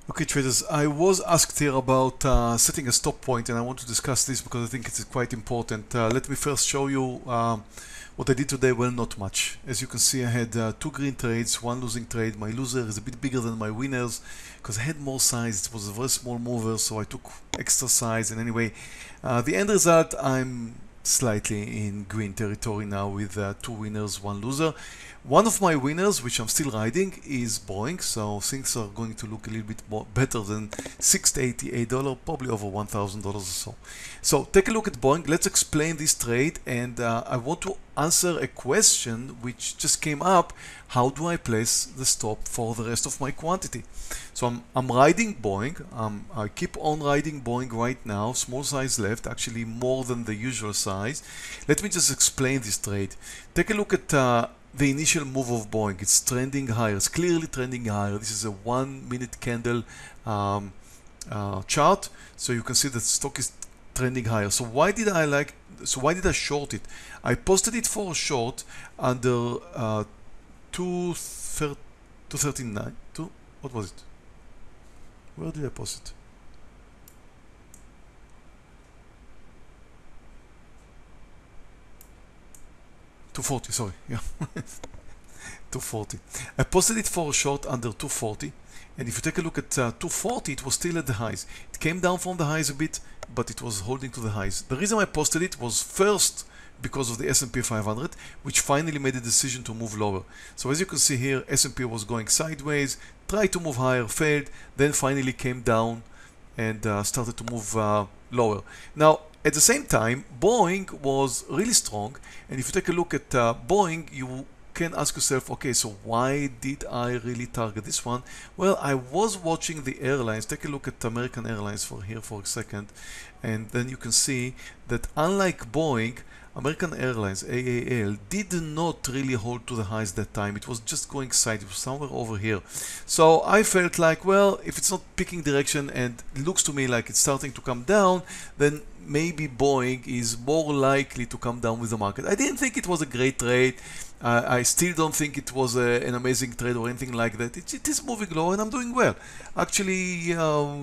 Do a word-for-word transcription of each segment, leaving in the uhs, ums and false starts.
Okay, traders, I was asked here about uh, setting a stop point, and I want to discuss this because I think it's quite important. Uh, let me first show you um, what I did today. Well, not much. As you can see, I had uh, two green trades, one losing trade. My loser is a bit bigger than my winners because I had more size. It was a very small mover, so I took extra size. And anyway, uh, the end result, I'm slightly in green territory now with uh, two winners, one loser. One of my winners, which I'm still riding, is Boeing, so things are going to look a little bit more better than six hundred eighty-eight dollars, probably over one thousand dollars or so. So take a look at Boeing. Let's explain this trade, and uh, I want to answer a question which just came up. How do I place the stop for the rest of my quantity? So I'm, I'm riding Boeing. Um, I keep on riding Boeing right now. Small size left, actually more than the usual size. Let me just explain this trade. Take a look at uh, the initial move of Boeing. It's trending higher. It's clearly trending higher. This is a one minute candle um, uh, chart. So you can see that stock is trending higher. So why did I like, so why did I short it? I posted it for a short under uh, two thirty-nine. Two, what was it? Where did I post it? two forty, sorry, yeah. two forty. I posted it for a short under two forty, and if you take a look at uh, two forty, it was still at the highs. It came down from the highs a bit, but it was holding to the highs. The reason I posted it was first because of the S and P five hundred, which finally made a decision to move lower. So as you can see here, S and P was going sideways, tried to move higher, failed, then finally came down and uh, started to move uh, lower. Now, at the same time, Boeing was really strong, and if you take a look at uh, Boeing, you can ask yourself, okay, so why did I really target this one? Well, I was watching the airlines. Take a look at American Airlines for here for a second, and then you can see that unlike Boeing, American Airlines, A A L, did not really hold to the highs that time. It was just going side, it was somewhere over here. So I felt like, well, if it's not picking direction and it looks to me like it's starting to come down, then maybe Boeing is more likely to come down with the market. I didn't think it was a great trade. Uh, I still don't think it was a, an amazing trade or anything like that. It, it is moving low and I'm doing well. Actually,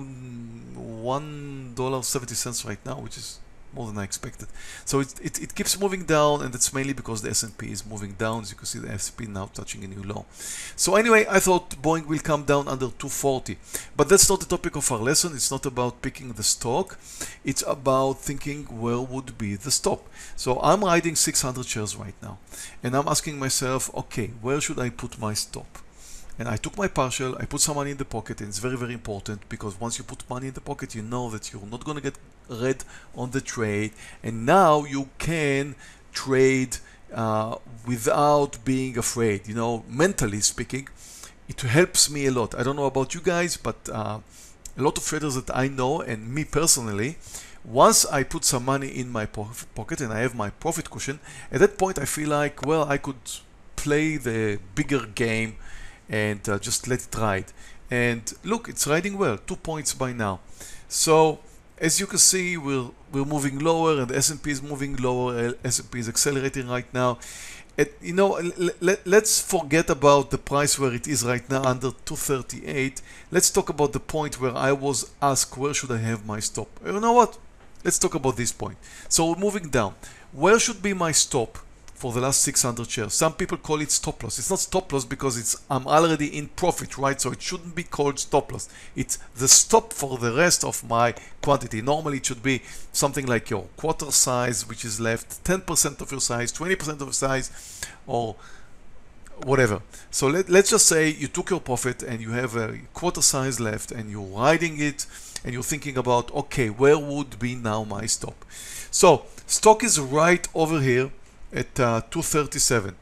um, one dollar and seventy cents right now, which is more than I expected. So it, it, it keeps moving down, and that's mainly because the S and P is moving down. As you can see, the S and P now touching a new low. So anyway, I thought Boeing will come down under two forty. But that's not the topic of our lesson. It's not about picking the stock. It's about thinking where would be the stop. So I'm riding six hundred shares right now. And I'm asking myself, okay, where should I put my stop? And I took my partial, I put some money in the pocket, and it's very, very important because once you put money in the pocket, you know that you're not going to get red on the trade. And now you can trade uh, without being afraid. You know, mentally speaking, it helps me a lot. I don't know about you guys, but uh, a lot of traders that I know, and me personally, once I put some money in my po pocket and I have my profit cushion, at that point I feel like, well, I could play the bigger game and uh, just let it ride. And look, it's riding well, two points by now. So as you can see, we're, we're moving lower and the S and P is moving lower. S and P is accelerating right now. It, you know, let, let's forget about the price where it is right now under two thirty-eight. Let's talk about the point where I was asked, where should I have my stop? You know what? Let's talk about this point. So we're moving down. Where should be my stop for the last six hundred shares? Some people call it stop loss. It's not stop loss because it's I'm already in profit, right? So it shouldn't be called stop loss. It's the stop for the rest of my quantity. Normally it should be something like your quarter size, which is left ten percent of your size, twenty percent of your size, or whatever. So let, let's just say you took your profit and you have a quarter size left and you're riding it and you're thinking about, okay, where would be now my stop? So stock is right over here at uh, two thirty-seven.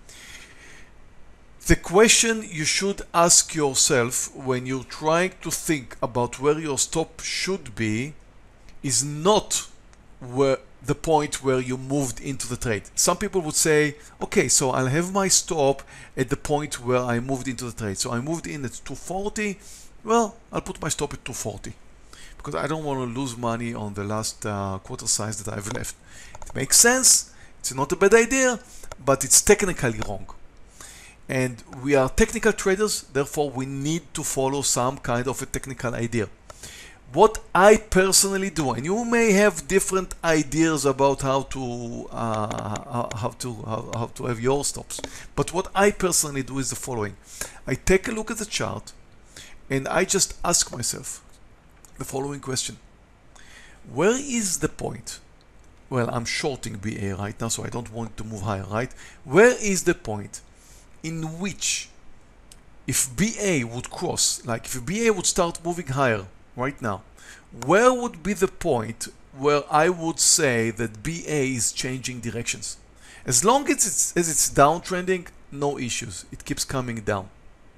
The question you should ask yourself when you're trying to think about where your stop should be is not where the point where you moved into the trade. Some people would say, okay, so I'll have my stop at the point where I moved into the trade. So I moved in at two forty. Well, I'll put my stop at two forty because I don't want to lose money on the last uh, quarter size that I've left. It makes sense. It's not a bad idea, but it's technically wrong. and we are technical traders, therefore we need to follow some kind of a technical idea. What I personally do, and you may have different ideas about how to uh, how to how, how to have your stops, but what I personally do is the following. I take a look at the chart and I just ask myself the following question: where is the point? Well, I'm shorting B A right now, so I don't want to move higher, right? Where is the point in which if B A would cross, like if B A would start moving higher right now, where would be the point where I would say that B A is changing directions? As long as it's, as it's downtrending, no issues. It keeps coming down.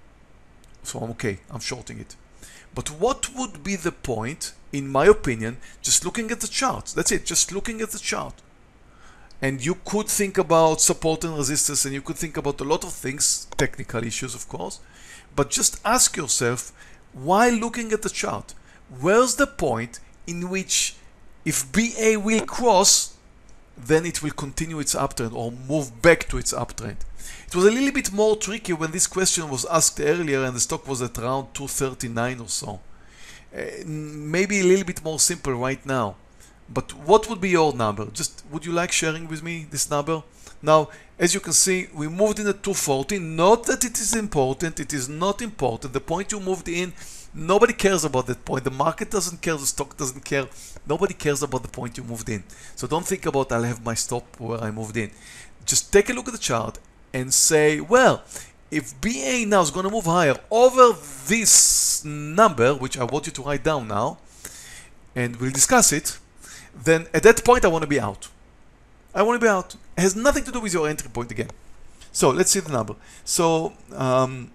So I'm okay, I'm shorting it. But what would be the point, in my opinion, just looking at the chart? That's it, just looking at the chart. And you could think about support and resistance, and you could think about a lot of things, technical issues of course, but just ask yourself, while looking at the chart, where's the point in which if B A will cross, then it will continue its uptrend or move back to its uptrend? It was a little bit more tricky when this question was asked earlier and the stock was at around two thirty-nine or so. Uh, maybe a little bit more simple right now. But what would be your number? Just would you like sharing with me this number? Now, as you can see, we moved in at two forty. Not that it is important, it is not important. The point you moved in, nobody cares about that point. The market doesn't care, the stock doesn't care. Nobody cares about the point you moved in. So don't think about I'll have my stop where I moved in. Just take a look at the chart and say, well, if B A now is going to move higher over this number, which I want you to write down now, and we'll discuss it, then at that point I want to be out. I want to be out. It has nothing to do with your entry point again. So let's see the number. So um,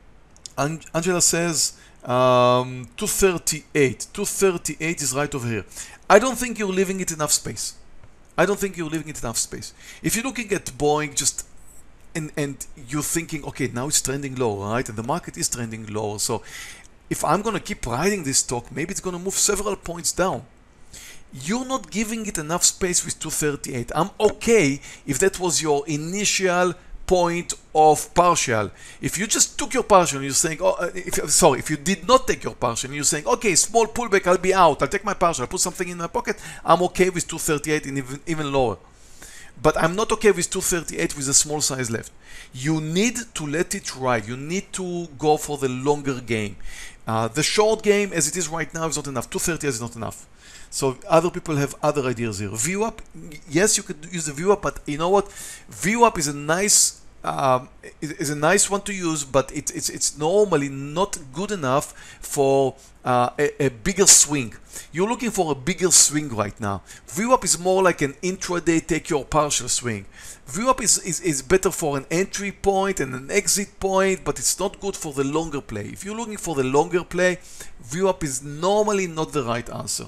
Angela says um, two thirty-eight. two thirty-eight is right over here. I don't think you're leaving it enough space. I don't think you're leaving it enough space. If you're looking at Boeing just and, and you're thinking, okay, now it's trending lower, right? And the market is trending lower. So if I'm going to keep riding this stock, maybe it's going to move several points down. You're not giving it enough space with two thirty-eight. I'm okay if that was your initial point of partial. If you just took your partial and you're saying, oh, if, sorry, if you did not take your partial and you're saying, okay, small pullback, I'll be out, I'll take my partial, I'll put something in my pocket, I'm okay with two thirty-eight and even, even lower. But I'm not okay with two thirty-eight with a small size left. You need to let it ride. You need to go for the longer game. Uh, the short game, as it is right now, is not enough. two thirty is not enough. So other people have other ideas here. V WAP, yes, you could use the V WAP, but you know what? V WAP is a nice, um, is a nice one to use, but it, it's it's normally not good enough for uh, a, a bigger swing. You're looking for a bigger swing right now. V WAP is more like an intraday take your partial swing. V WAP is, is, is better for an entry point and an exit point, but it's not good for the longer play. If you're looking for the longer play, V WAP is normally not the right answer.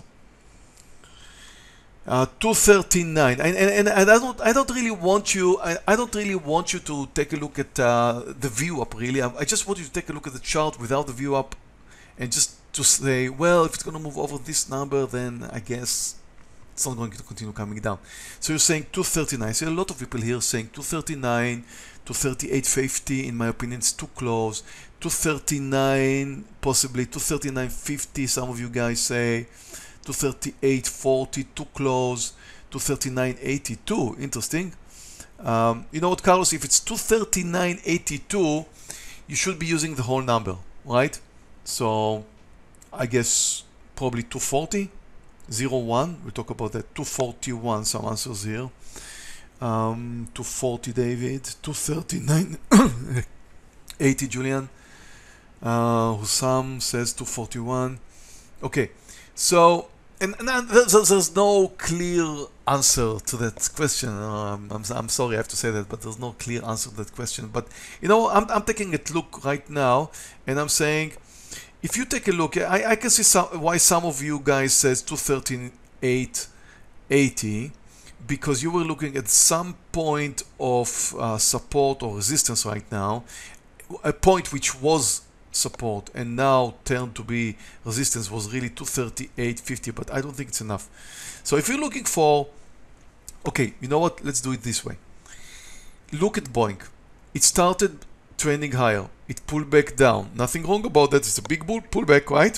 Uh, two thirty-nine, and, and, and I don't I don't really want you I, I don't really want you to take a look at uh, the V WAP really. I, I just want you to take a look at the chart without the V WAP and just to say, well, if it's going to move over this number, then I guess it's not going to continue coming down. So you're saying two thirty-nine. I see a lot of people here saying two thirty-nine, two thirty-eight fifty. In my opinion, it's too close. two thirty-nine, possibly two thirty-nine fifty. Some of you guys say two thirty-eight forty, too close. two thirty-nine eighty-two, interesting. Um, you know what, Carlos? If it's two thirty-nine eighty-two, you should be using the whole number, right? So I guess probably two forty. zero one, we'll talk about that. two forty-one, some answers here. Um, two forty, David. two thirty-nine eighty, Julian. Uh, Hussam says two forty-one. Okay, so and, and there's, there's no clear answer to that question. Um, I'm, I'm sorry I have to say that, but there's no clear answer to that question. But you know, I'm, I'm taking a look right now, and I'm saying, if you take a look, I, I can see some, why some of you guys says two thirty-eight eighty, because you were looking at some point of uh, support or resistance right now, a point which was support and now turned to be resistance was really two thirty-eight fifty, but I don't think it's enough. So if you're looking for, okay, you know what, let's do it this way. Look at Boeing. It started trending higher. It pulled back down. Nothing wrong about that. It's a big bull pullback, right?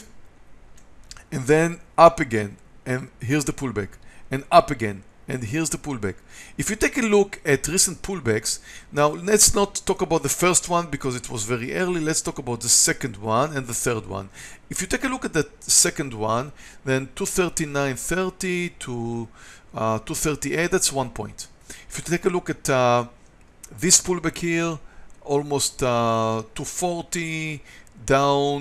And then up again. And here's the pullback. And up again. And here's the pullback. If you take a look at recent pullbacks, now let's not talk about the first one because it was very early. Let's talk about the second one and the third one. If you take a look at the second one, then two thirty-nine thirty to uh, two thirty-eight, that's one point. If you take a look at uh, this pullback here, almost uh, two forty down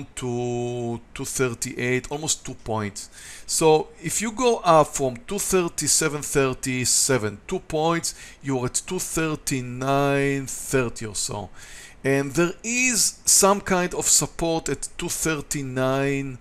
to two thirty-eight, almost two points. So if you go up from two thirty-seven thirty-seven, two points, you're at two thirty-nine thirty or so. And there is some kind of support at two thirty-nine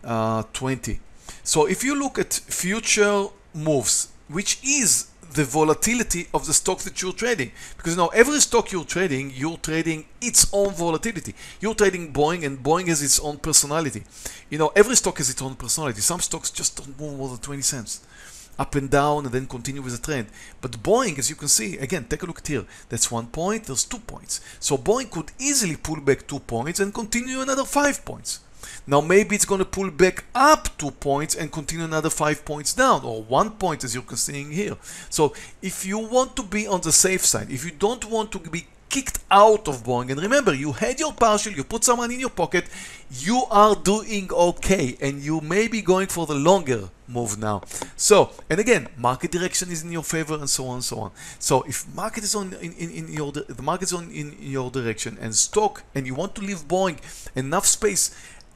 twenty. So if you look at future moves, which is the volatility of the stock that you're trading, because now every stock you're trading, you're trading its own volatility. You're trading Boeing, and Boeing has its own personality. You know, every stock has its own personality. Some stocks just don't move more than twenty cents, up and down, and then continue with the trend. But Boeing, as you can see, again, take a look at here. That's one point. There's two points. So Boeing could easily pull back two points and continue another five points. Now maybe it's going to pull back up two points and continue another five points down, or one point, as you're seeing here. So if you want to be on the safe side, if you don't want to be kicked out of Boeing, and remember, you had your partial, you put some money in your pocket, you are doing okay, and you may be going for the longer move now. So, and again, market direction is in your favor, and so on and so on. So if market is on in, in, in your the market is on in your direction, and stock, and you want to leave Boeing enough space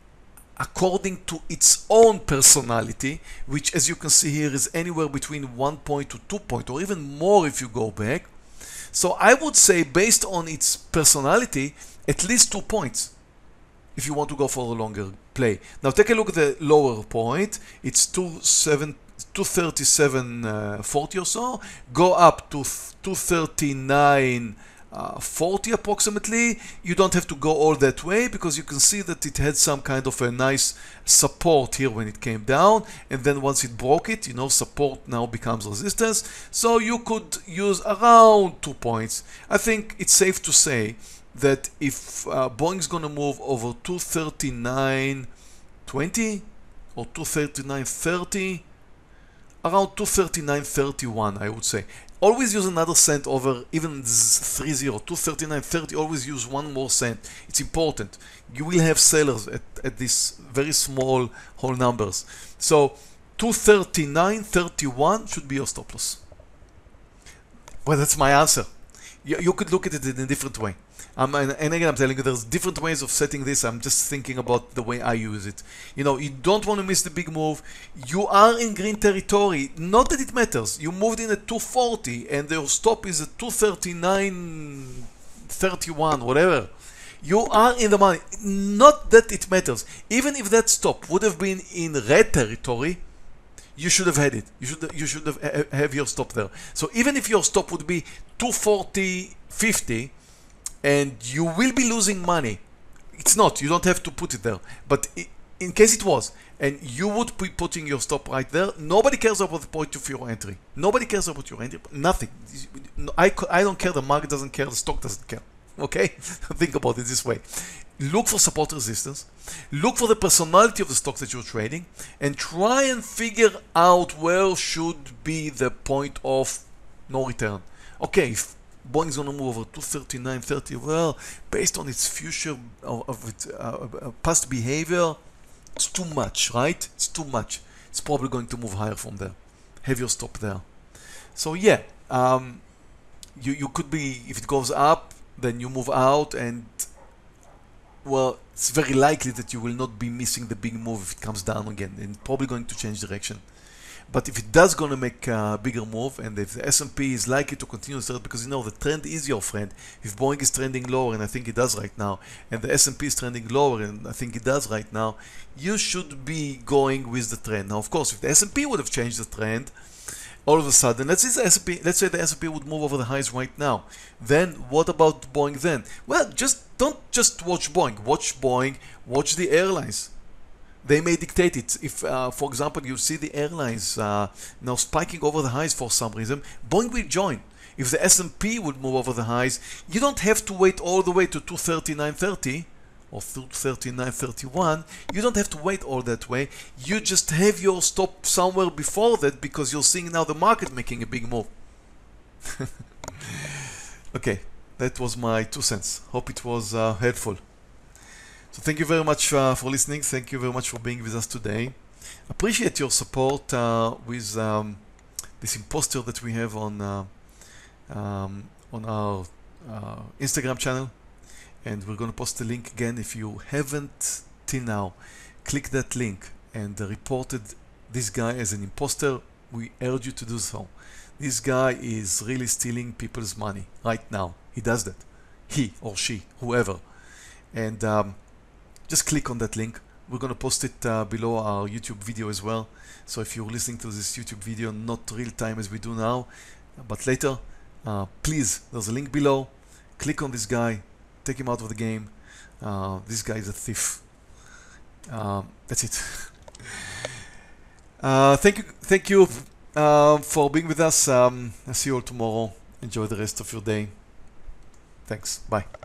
according to its own personality, which, as you can see here, is anywhere between one point to two point, or even more if you go back. So I would say, based on its personality, at least two points if you want to go for a longer play. Now take a look at the lower point. It's two thirty-seven forty or so. Go up to two thirty-nine forty approximately. You don't have to go all that way, because you can see that it had some kind of a nice support here when it came down, and then once it broke it, you know, support now becomes resistance. So you could use around two points. I think it's safe to say that if uh, Boeing's gonna move over two thirty-nine twenty or two thirty-nine thirty, around two thirty-nine thirty-one, I would say. Always use another cent over even three zero, two thirty-nine thirty, always use one more cent. It's important. You will have sellers at, at these very small whole numbers. So two thirty-nine thirty-one should be your stop loss. Well, that's my answer. You, you could look at it in a different way. Um, and, and again, I'm telling you, there's different ways of setting this. I'm just thinking about the way I use it. You know, you don't want to miss the big move. You are in green territory. Not that it matters. You moved in at two forty and your stop is at two thirty-nine thirty-one, whatever. You are in the money. Not that it matters. Even if that stop would have been in red territory, you should have had it. You should you should have have your stop there. So even if your stop would be two forty fifty, and you will be losing money, it's not. You don't have to put it there. But in case it was, and you would be putting your stop right there, nobody cares about the point of your entry. Nobody cares about your entry. Nothing. I I don't care. The market doesn't care. The stock doesn't care. Okay? Think about it this way. Look for support resistance, look for the personality of the stock that you're trading, and try and figure out where should be the point of no return. Okay, if Boeing is going to move over two thirty-nine thirty, well, based on its future of, of its uh, past behavior, it's too much, right? It's too much. It's probably going to move higher from there. Have your stop there. So yeah, um, you, you could be, if it goes up, then you move out, and well, it's very likely that you will not be missing the big move if it comes down again, and probably going to change direction. But if it does going to make a bigger move, and if the S and P is likely to continue to start, because you know the trend is your friend. If Boeing is trending lower, and I think it does right now, and the S and P is trending lower, and I think it does right now, you should be going with the trend. Now, of course, if the S and P would have changed the trend, all of a sudden, let's say the S and P, let's say the S and P would move over the highs right now. Then what about Boeing then? Well, just don't just watch Boeing. Watch Boeing. Watch the airlines. They may dictate it. If, uh, for example, you see the airlines uh, now spiking over the highs for some reason, Boeing will join. If the S and P would move over the highs, you don't have to wait all the way to two thirty-nine thirty or two thirty-nine thirty-one. You don't have to wait all that way. You just have your stop somewhere before that because you're seeing now the market making a big move. Okay, that was my two cents. Hope it was uh, helpful. So thank you very much uh, for listening. Thank you very much for being with us today. Appreciate your support uh, with um, this imposter that we have on uh, um, on our uh, Instagram channel, and we're going to post the link again. If you haven't till now, click that link and uh, reported this guy as an imposter. We urge you to do so. This guy is really stealing people's money right now. He does that. He or she, whoever. And um, just click on that link. We're going to post it uh, below our YouTube video as well. So if you're listening to this YouTube video, not real time as we do now, but later, uh, please, there's a link below. Click on this guy, take him out of the game. Uh, this guy is a thief. Um, that's it. uh, thank you, thank you uh, for being with us. Um, I'll see you all tomorrow. Enjoy the rest of your day. Thanks. Bye.